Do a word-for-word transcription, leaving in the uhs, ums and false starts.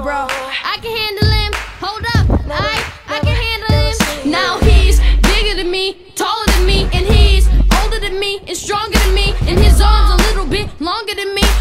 bro. I can handle him. Hold up, I, I can handle him. Now he's bigger than me, taller than me, and he's older than me, and stronger than me, and his arms a little bit longer than me.